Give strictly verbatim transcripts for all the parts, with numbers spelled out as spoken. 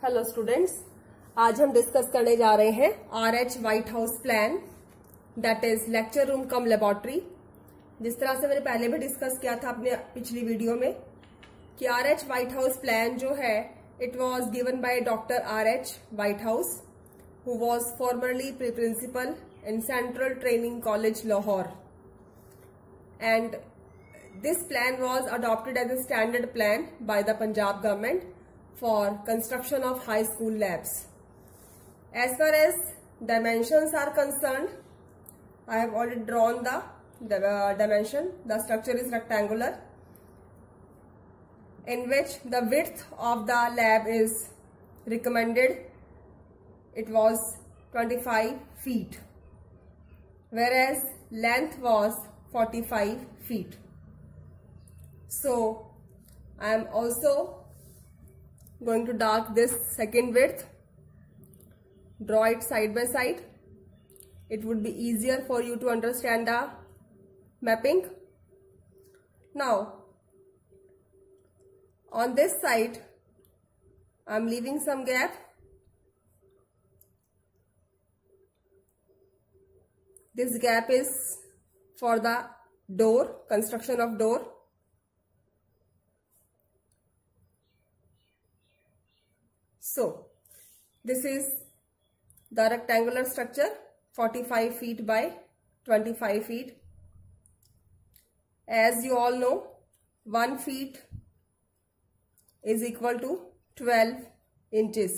Hello students, आज हम discuss करने जा रहे हैं R H white house plan, that is lecture room cum laboratory. जिस तरह से मैंने पहले भी डिस्कस किया था अपने पिछली वीडियो में कि R H white house plan जो है it was given by doctor R H white House who was formerly principal in central training college Lahore, and this plan was adopted as a standard plan by the Punjab government for construction of high school labs. As far as dimensions are concerned, I have already drawn the, the uh, dimension. The structure is rectangular in which the width of the lab is recommended. It was twenty-five feet, whereas length was forty-five feet. So I am also going to dark this second width, draw it side by side. It would be easier for you to understand the mapping. Now on this side I am leaving some gap. This gap is for the door, construction of door. So this is the rectangular structure, forty-five feet by twenty-five feet. As you all know, one feet is equal to twelve inches.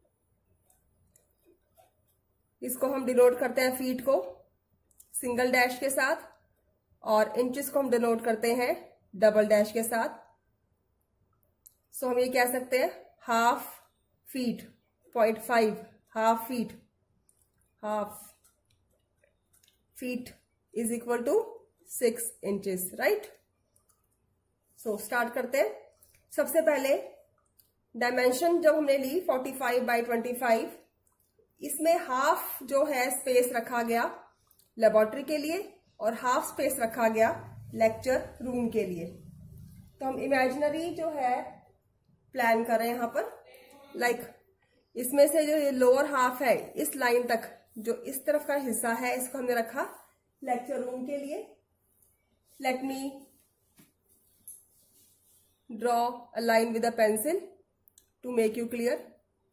इसको हम denote करते हैं feet को single dash के साथ और inches को हम डिनोट करते हैं डबल डैश के साथ. सो so, हम ये कह सकते हैं half feet, point five, half feet, half feet is equal to six inches, right. So start करते हैं. सबसे पहले डायमेंशन जब हमने ली forty five by twenty five, इसमें हाफ जो है स्पेस रखा गया लेबोरेटरी के लिए और हाफ स्पेस रखा गया लेक्चर रूम के लिए. तो हम इमेजिनरी जो है प्लान कर रहे हैं यहां पर. लाइक like, इसमें से जो ये लोअर हाफ है इस लाइन तक जो इस तरफ का हिस्सा है इसको हमने रखा लेक्चर रूम के लिए. Let me draw a line with a pencil to make you clear.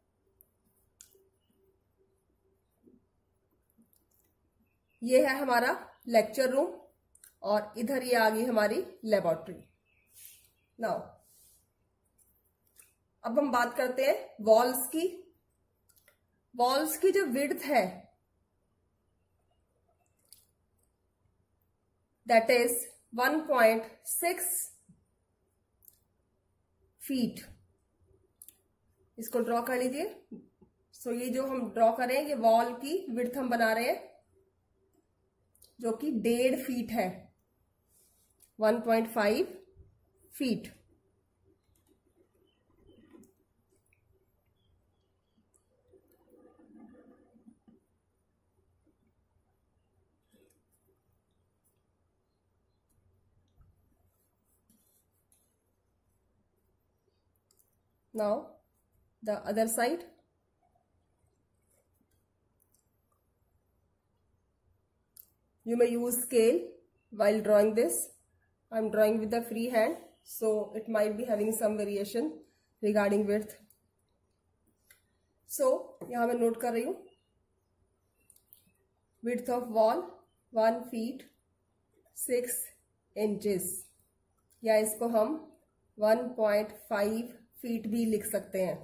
ये है हमारा लेक्चर रूम और इधर ये आ गई हमारी लेबोरेटरी. नाउ अब हम बात करते हैं वॉल्स की. वॉल्स की जो विड्थ है that is one point six feet. इसको ड्रॉ कर लीजिए. सो so, ये जो हम ड्रॉ करें ये वॉल की विड्थ हम बना रहे हैं जो कि डेढ़ फीट है, one point five feet. Now the other side. You may use scale while drawing this. I am drawing with the free hand, so it might be having some variation regarding width. So यहाँ मैं note कर रही हूँ width of wall one feet six inches, या इसको हम one point five feet भी लिख सकते हैं.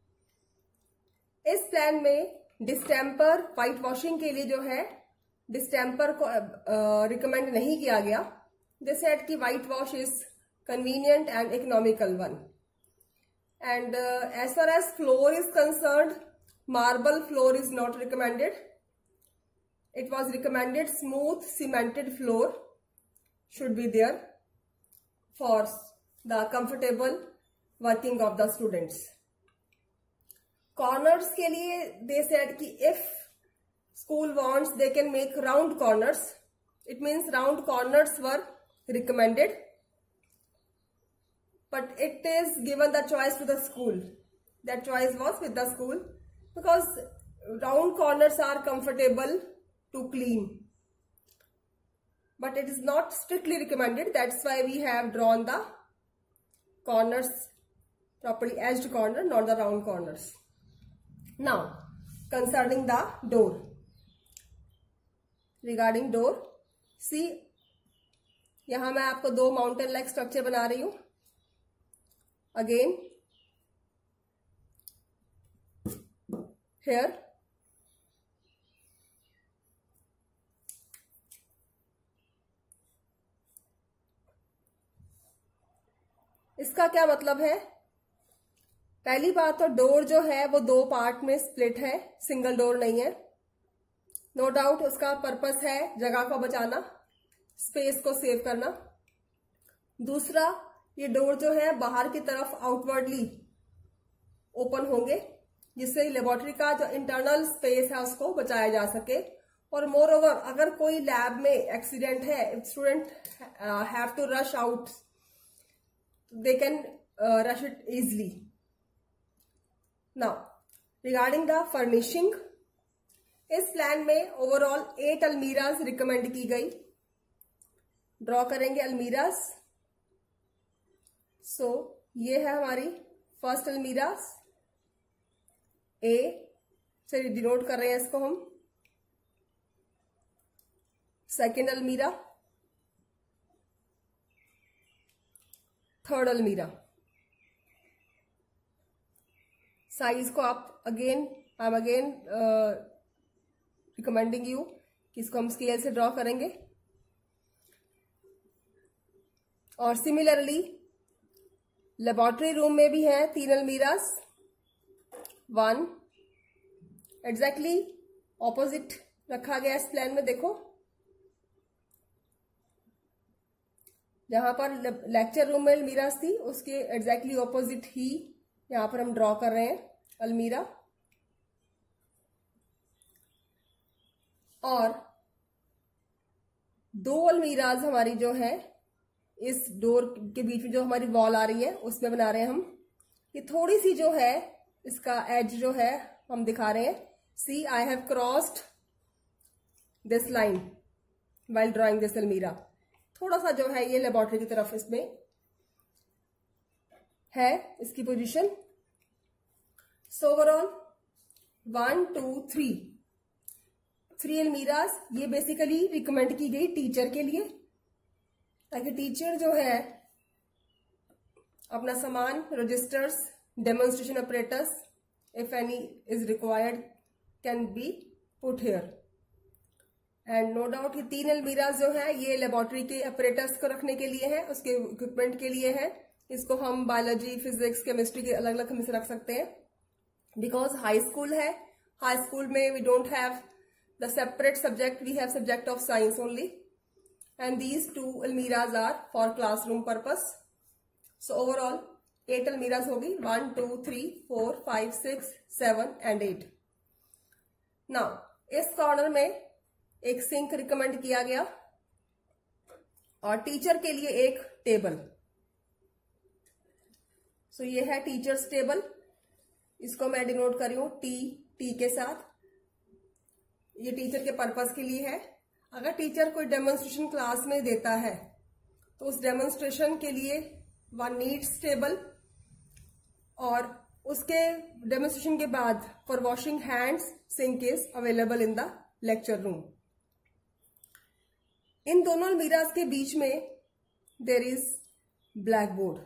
इस प्लान में डिस्टेम्पर व्हाइट वॉशिंग के लिए जो है डिस्टेम्पर को रिकमेंड नहीं किया गया. दे सेड कि white wash is convenient and economical one. And as far as floor is concerned, marble floor is not recommended. It was recommended smooth cemented floor should be there for the comfortable working of the students. Corners के लिए they said कि if school wants they can make round corners. It means round corners were recommended, but it is given the choice to the school. that choice was with the school because round corners are comfortable to clean, but it is not strictly recommended. That's why we have drawn the corners, properly edged corner, not the round corners. Now concerning the door, regarding door, see यहां मैं आपको दो mountain like structure बना रही हूं. Again here इसका क्या मतलब है? पहली बात तो डोर जो है वो दो पार्ट में स्प्लिट है, सिंगल डोर नहीं है. नो डाउट उसका पर्पस है जगह को बचाना, स्पेस को सेव करना. दूसरा, ये डोर जो है बाहर की तरफ आउटवर्डली ओपन होंगे, जिससे लेबोरेटरी का जो इंटरनल स्पेस है उसको बचाया जा सके. और मोर ओवर अगर कोई लैब में एक्सीडेंट है, student have to rush out, they can rush it easily. Now regarding the furnishing, इस प्लान में ओवरऑल एट अलमीराज रिकमेंड की गई. ड्रॉ करेंगे अलमीराज. सो so, ये है हमारी फर्स्ट अलमीराज. ए से डिनोट कर रहे हैं इसको हम. सेकेंड अलमीरा, थर्ड अलमीरा. साइज को आप again I am again recommending you कि इसको हम स्केल से ड्रॉ करेंगे. और सिमिलरली लेबोरेटरी रूम में भी है तीन अलमीराज. वन एग्जैक्टली ऑपोजिट रखा गया इस प्लान में. देखो जहां पर लेक्चर रूम में अलमीराज थी उसके एग्जैक्टली ऑपोजिट ही यहां पर हम ड्रॉ कर रहे हैं अलमीरा. और दो अलमीराज हमारी जो है इस डोर के बीच में जो हमारी वॉल आ रही है उसमें बना रहे हैं हम. ये थोड़ी सी जो है इसका एज जो है हम दिखा रहे हैं. See I have crossed this line while drawing this अलमीरा. थोड़ा सा जो है ये लेबोरेटरी की तरफ इसमें है इसकी position. So overall one two three three अलमीराज ये बेसिकली रिकमेंड की गई टीचर के लिए, ताकि टीचर जो है अपना सामान, registers, demonstration operators if any is required can be put here. And no doubt ये तीन अलमीराज जो है ये लेबोरेटरी के ऑपरेटर्स को रखने के लिए है, उसके इक्विपमेंट के लिए है. इसको हम बायोलॉजी, फिजिक्स, केमिस्ट्री के अलग अलग में से रख सकते हैं. बिकॉज हाई स्कूल है, हाई स्कूल में we don't have the separate subject, we have subject of science only. And these two almiras are for classroom purpose. So overall eight almiras होगी. One, two, three, four, five, six, seven and eight. Now इस corner में एक sink recommend किया गया और teacher के लिए एक टेबल. सो so, ये है टीचर्स टेबल. इसको मैं डिनोट कर रही हूं टी टी के साथ. ये टीचर के पर्पस के लिए है. अगर टीचर कोई डेमोन्स्ट्रेशन क्लास में देता है तो उस डेमोन्स्ट्रेशन के लिए वन नीड्स टेबल, और उसके डेमोन्स्ट्रेशन के बाद for washing hands sink is available in the lecture room. इन दोनों अलमीराज के बीच में there is black board.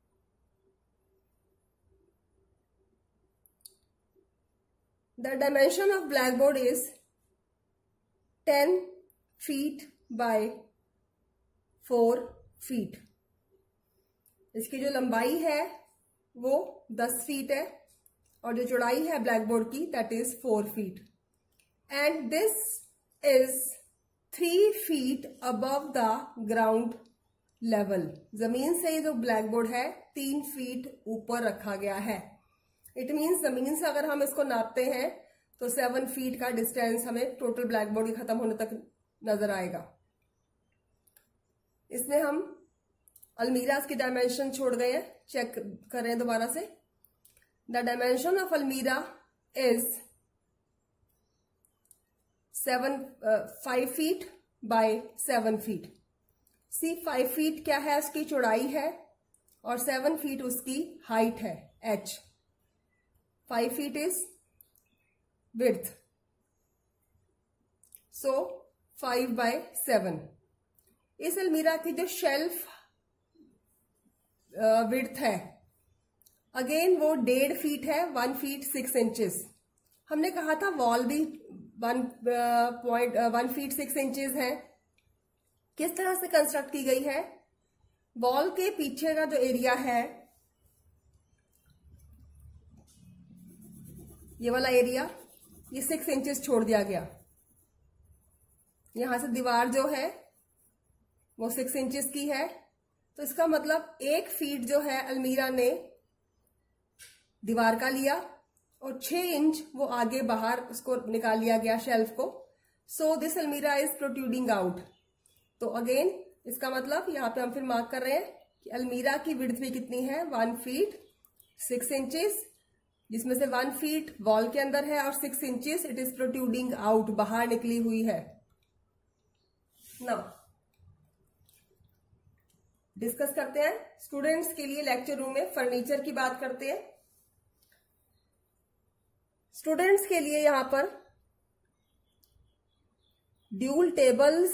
The dimension of black board is ten feet by four feet. इसकी जो लंबाई है वो दस फीट है और जो चौड़ाई है ब्लैक बोर्ड की that is four feet. And this is three feet above the ground level. जमीन से जो ब्लैक बोर्ड है तीन फीट ऊपर रखा गया है. इट मीन्स जमीन से अगर हम इसको नापते हैं तो सेवन फीट का डिस्टेंस हमें टोटल ब्लैक बोर्ड के खत्म होने तक नजर आएगा. इसमें हम अलमीराज की डायमेंशन छोड़ गए हैं, चेक कर रहे हैं दोबारा से. The dimension of almirah is seven uh, five feet by seven feet. See, five feet क्या है, उसकी चौड़ाई है, और seven feet उसकी हाइट है, h. five feet is width. So five by seven. इस अलमीरा की जो शेल्फ विड्थ है, अगेन वो डेढ़ फीट है, वन फीट सिक्स इंचेस. हमने कहा था वॉल भी one point one feet six inches है. किस तरह से कंस्ट्रक्ट की गई है? वॉल के पीछे का जो एरिया है, ये वाला एरिया, ये सिक्स इंचेस छोड़ दिया गया. यहां से दीवार जो है वो सिक्स इंचेस की है, तो इसका मतलब एक फीट जो है अलमीरा ने दीवार का लिया, और छह इंच वो आगे बाहर उसको निकाल लिया गया शेल्फ को. सो दिस अलमीरा इज प्रोट्रूडिंग आउट. तो अगेन इसका मतलब यहां पे हम फिर मार्क कर रहे हैं कि अलमीरा की विड्थ भी कितनी है, वन फीट सिक्स इंचेस, जिसमें से वन फीट वॉल के अंदर है और six inches it is protruding out, बाहर निकली हुई है. नाउ डिस्कस करते हैं स्टूडेंट्स के लिए लेक्चर रूम में फर्नीचर की बात करते हैं. स्टूडेंट्स के लिए यहां पर ड्यूल टेबल्स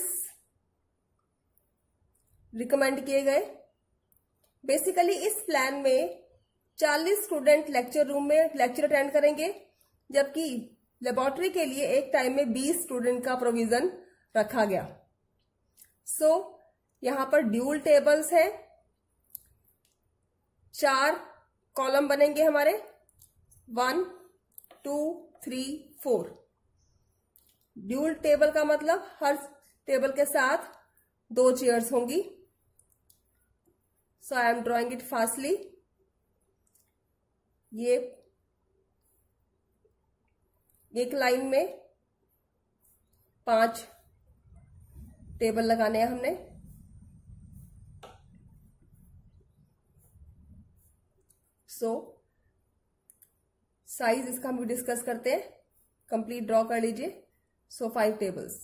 रिकमेंड किए गए. बेसिकली इस प्लान में चालीस स्टूडेंट लेक्चर रूम में लेक्चर अटेंड करेंगे, जबकि लेबोरेटरी के लिए एक टाइम में बीस स्टूडेंट का प्रोविजन रखा गया. सो so, यहां पर ड्यूल टेबल्स हैं, चार कॉलम बनेंगे हमारे, one two three four. Dual table का मतलब हर टेबल के साथ दो चेयर्स होंगी. So I am drawing it fastly. ये एक लाइन में पांच टेबल लगाने हैं हमने. सो साइज इसका हम डिस्कस करते हैं. कंप्लीट ड्रॉ कर लीजिए. So five tables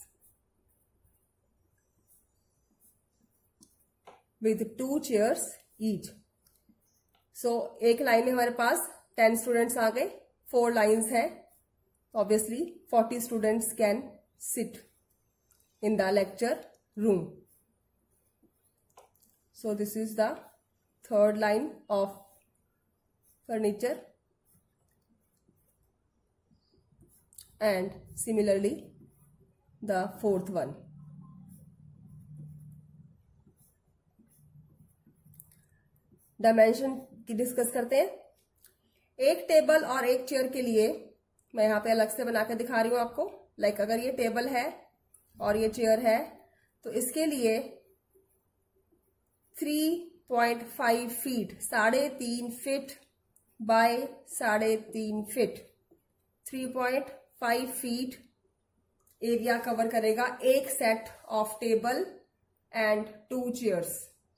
with two chairs each. So एक लाइन में हमारे पास टेन स्टूडेंट्स आ गए. फोर लाइन्स है, obviously forty students can sit in the lecture room. So this is the third line of furniture, and similarly the fourth one. Dimension की discuss करते हैं. एक टेबल और एक चेयर के लिए मैं यहाँ पे अलग से बना के दिखा रही हूँ आपको. लाइक like अगर ये टेबल है और ये चेयर है, तो इसके लिए थ्री पॉइंट फाइव फीट, साढ़े तीन फीट बाय साढ़े तीन feet, three point five feet area cover करेगा एक set of table and two chairs.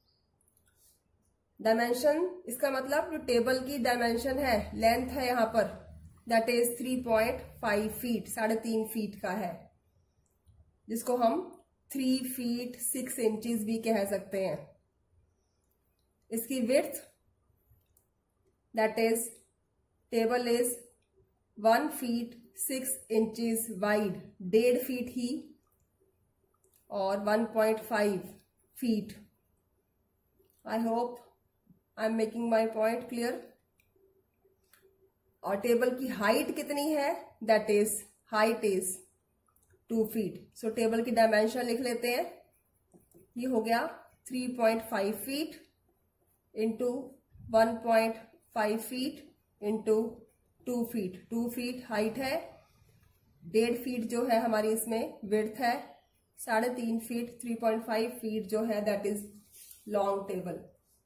Dimension, इसका मतलब जो टेबल की डायमेंशन है, लेंथ है यहां पर, that is three point five feet, साढ़े तीन फीट का है, जिसको हम थ्री फीट सिक्स इंचेस भी कह सकते हैं. इसकी width, that is table is one feet six inches wide, डेढ़ फीट ही, और one point five feet. I hope I am making my point clear. और टेबल की हाइट कितनी है, that is height is two feet. So table की dimension लिख लेते हैं. ये हो गया three point five feet into one point five feet into two feet. Two feet height है, डेढ़ फीट जो है हमारी इसमें विड्थ है, साढ़े तीन feet, three point five feet जो है that is long table.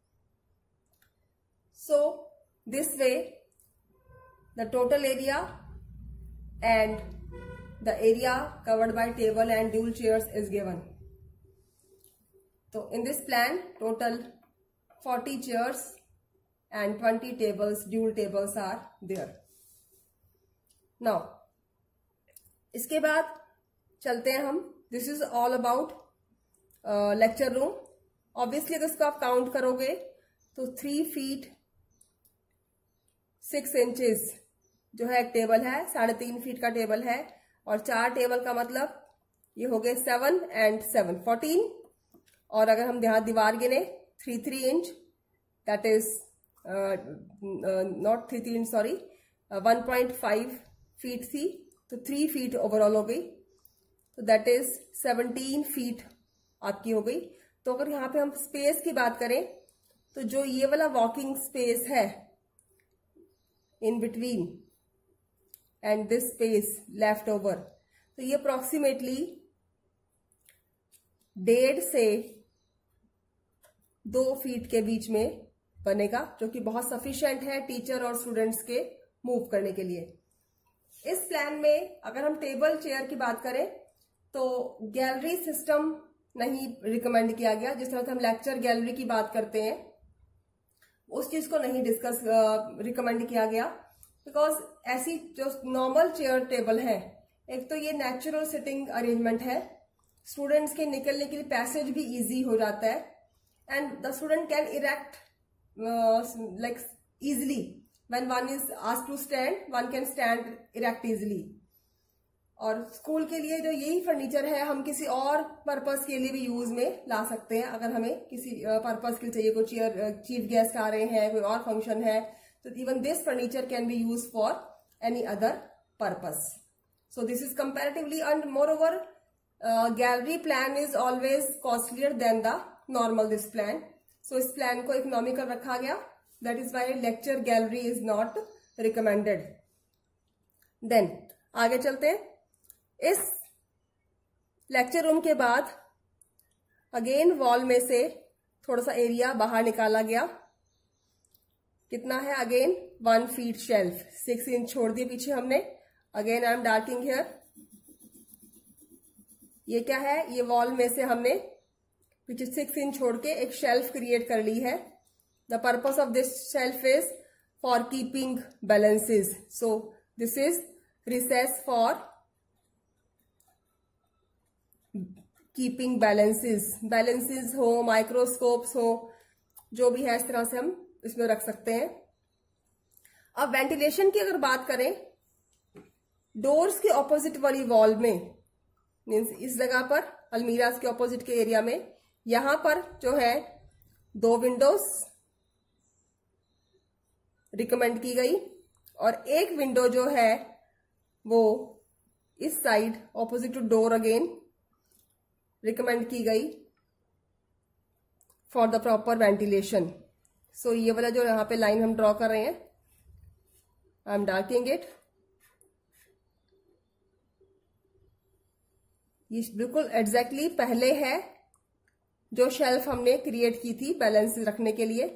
So this way the total area and the area covered by table and dual chairs is given. So in this plan total forty chairs and twenty tables, dual tables are there. Now, इसके बाद चलते हैं हम. This is all about uh, lecture room. Obviously अगर इसको आप count करोगे तो थ्री फीट सिक्स इंचेस जो है एक टेबल है, साढ़े तीन फीट का टेबल है, और चार टेबल का मतलब ये हो गए सेवन एंड सेवन फोर्टीन. और अगर हम यहाँ दीवार गिने three three inch, that is not three three inch sorry one point five feet थी, तो थ्री फीट ओवरऑल हो गई, तो दैट इज सेवनटीन फीट आपकी हो गई. तो अगर यहाँ पे हम स्पेस की बात करें तो जो ये वाला वॉकिंग स्पेस है in between and this space left over, तो ये अप्रोक्सीमेटली डेढ़ से दो फीट के बीच में बनेगा, जो कि बहुत सफिशिएंट है टीचर और स्टूडेंट्स के मूव करने के लिए. इस प्लान में अगर हम टेबल चेयर की बात करें तो गैलरी सिस्टम नहीं रिकमेंड किया गया. जिस तरह से हम लेक्चर गैलरी की बात करते हैं उस चीज को नहीं डिस्कस रिकमेंड किया गया, बिकॉज ऐसी जो नॉर्मल चेयर टेबल है, एक तो ये नेचुरल सिटिंग अरेंजमेंट है, स्टूडेंट्स के निकलने के लिए पैसेज भी इजी हो जाता है, and the student can erect like easily when one is asked to stand, one can stand erect easily. और स्कूल के लिए जो यही फर्नीचर है हम किसी और पर्पस के लिए भी यूज में ला सकते हैं. अगर हमें किसी पर्पस के लिए चाहिए, कोई चेयर चीफ गेस्ट आ रहे हैं, कोई और फंक्शन है, तो even this furniture can be use for any other purpose. So this is comparatively, and moreover gallery plan is always costlier than the normal this plan. सो इस plan को economical रखा गया, that is why lecture gallery is not recommended. Then आगे चलते हैं. इस lecture room के बाद अगेन वॉल में से थोड़ा सा एरिया बाहर निकाला गया. कितना है? Again one feet shelf, six inch छोड़ दिए पीछे हमने. Again I am darking here. ये क्या है? ये वॉल में से हमने पीछे सिक्स इंच छोड़ के एक शेल्फ क्रिएट कर ली है. The purpose of this shelf is for keeping balances. So this is recess for keeping balances. Balances हो, माइक्रोस्कोप्स हो, जो भी है इस तरह से हम इसमें रख सकते हैं. अब वेंटिलेशन की अगर बात करें, डोर्स के ऑपोजिट वाली वॉल में, मीन्स इस जगह पर अलमीराज के ऑपोजिट के एरिया में, यहां पर जो है दो विंडोज रिकमेंड की गई, और एक विंडो जो है वो इस side opposite to door again recommend की गई फॉर द प्रॉपर वेंटिलेशन. सो ये वाला जो यहां पे लाइन हम ड्रॉ कर रहे हैं, आई एम डार्किंग इट. ये बिल्कुल एग्जैक्टली पहले है जो शेल्फ हमने क्रिएट की थी बैलेंस रखने के लिए,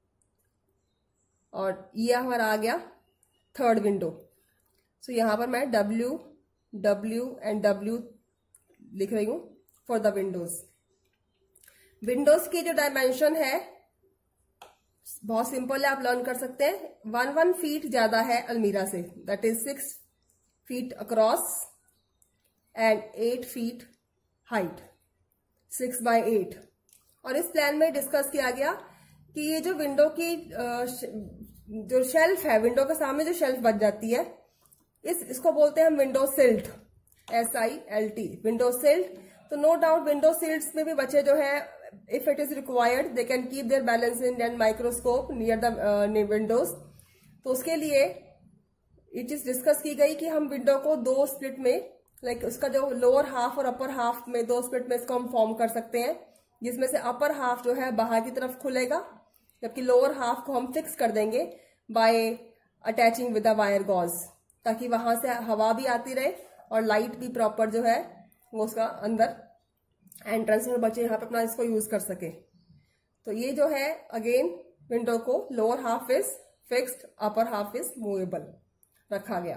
और ये हमारा आ गया थर्ड विंडो. सो यहां पर मैं डब्ल्यू डब्ल्यू एंड डब्ल्यू लिख रही हूं फॉर द विंडोज. विंडोज की जो डायमेंशन है बहुत सिंपल है, आप लर्न कर सकते हैं. वन वन फीट ज्यादा है अलमीरा से, that is six feet across and eight feet height, six by eight. और इस प्लान में डिस्कस किया गया कि ये जो विंडो की जो शेल्फ है, विंडो के सामने जो शेल्फ बच जाती है, इस इसको बोलते हैं हम window silt, S I L T, window silt. तो नो डाउट विंडो सिल्ट्स में भी बच्चे जो है, if it is required, they can keep their balance in and microscope near the windows. तो उसके लिए ये चीज डिस्कस की गई कि हम विंडो को दो स्प्लिट में, लाइक like उसका जो लोअर हाफ और अपर हाफ में दो स्प्लिट में इसको हम फॉर्म कर सकते हैं, जिसमें से अपर हाफ जो है बाहर की तरफ खुलेगा, जबकि लोअर हाफ को हम फिक्स कर देंगे by attaching with the wire gauze, ताकि वहां से हवा भी आती रहे और लाइट भी प्रॉपर जो है वो उसका अंदर एंट्रेंस में बच्चे यहाँ पे अपना इसको यूज कर सके. तो ये जो है अगेन विंडो को lower half is fixed, upper half is movable रखा गया.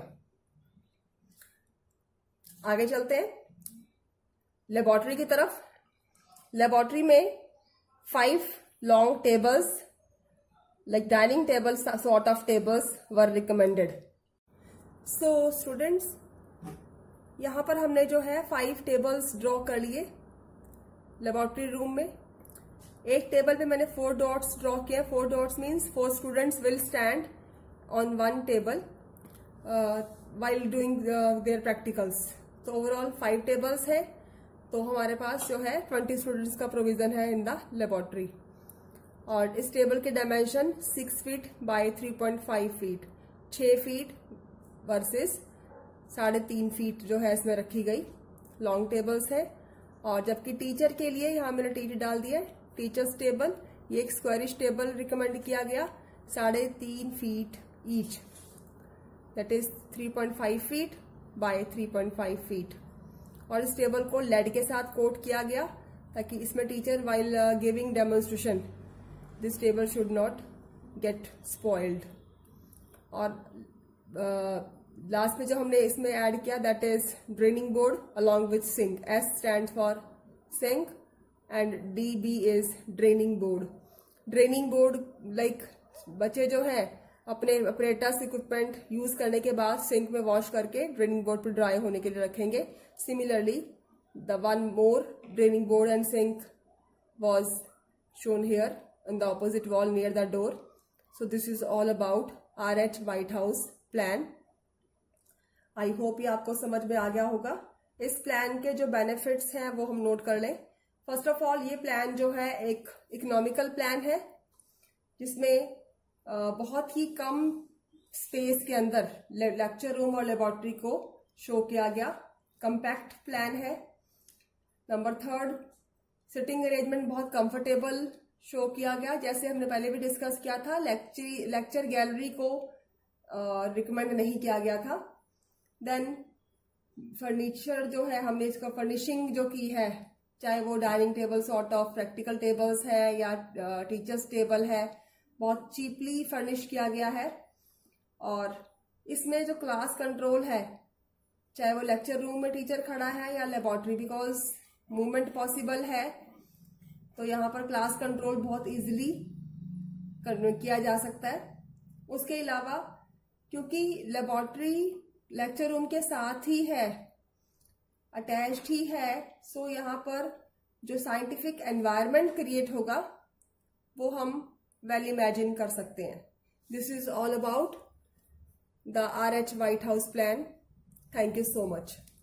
आगे चलते हैं लेबोरेटरी की तरफ. लेबोरेटरी में five long tables like dining tables sort of tables were recommended. So students, यहाँ पर हमने जो है फाइव टेबल्स ड्रॉ कर लिए लेबोरेटरी रूम में. एक टेबल पे मैंने फोर डॉट्स ड्रॉ किए. Four dots means four students will stand on one table while doing uh, their practicals. तो ओवरऑल फाइव टेबल्स है, तो हमारे पास जो है ट्वेंटी स्टूडेंट्स का प्रोविजन है इन द लेबोरेटरी. और इस टेबल के dimension six feet by three point five feet, छह फीट वर्सेस साढ़े तीन फीट जो है इसमें रखी गई लॉन्ग टेबल्स है. और जबकि टीचर के लिए यहाँ मैंने टीटी डाल दिया है, टीचर्स टेबल, ये एक स्क्वायरिश टेबल रिकमेंड किया गया, साढ़े तीन feet each, that is three point five feet by three point five feet. और इस टेबल को लेड के साथ कोट किया गया ताकि इसमें teacher while giving demonstration this table should not get spoiled. और लास्ट uh, में जो हमने इसमें ऐड किया that is draining board along with sink. S stand for sink and D B is draining board. Draining board like बच्चे जो है अपने अपरेटस इक्विपमेंट यूज करने के बाद सिंक में वॉश करके ड्रेनिंग बोर्ड पर ड्राई होने के लिए रखेंगे. Similarly the one more draining board and sink was shown here in the opposite wall near the door. So this is all about R H white house plan. I hope ये आपको समझ में आ गया होगा. इस प्लान के जो benefits हैं वो हम नोट कर लें. फर्स्ट ऑफ ऑल, ये प्लान जो है एक इकोनॉमिकल प्लान है जिसमें बहुत ही कम स्पेस के अंदर लेक्चर रूम और लेबोरेटरी को शो किया गया. कंपैक्ट प्लान है. नंबर थर्ड, सिटिंग अरेंजमेंट बहुत कंफर्टेबल शो किया गया, जैसे हमने पहले भी डिस्कस किया था. लेक्चर लेक्चर गैलरी को रिकमेंड uh, नहीं किया गया था. देन फर्नीचर जो है, हमने इसका फर्निशिंग जो की है, चाहे वो dining table sort of practical tables है या टीचर्स टेबल है, बहुत चीपली फर्निश किया गया है. और इसमें जो क्लास कंट्रोल है, चाहे वो लेक्चर रूम में टीचर खड़ा है या लेबोरेटरी, बिकॉज मूवमेंट पॉसिबल है, तो यहाँ पर क्लास कंट्रोल बहुत इजीली किया जा सकता है. उसके अलावा क्योंकि लेबोरेटरी लेक्चर रूम के साथ ही है, अटैच्ड ही है, सो यहाँ पर जो साइंटिफिक एनवायरनमेंट क्रिएट होगा वो हम वेल इमेजिन कर सकते हैं. This is all about the R H white house plan. Thank you so much.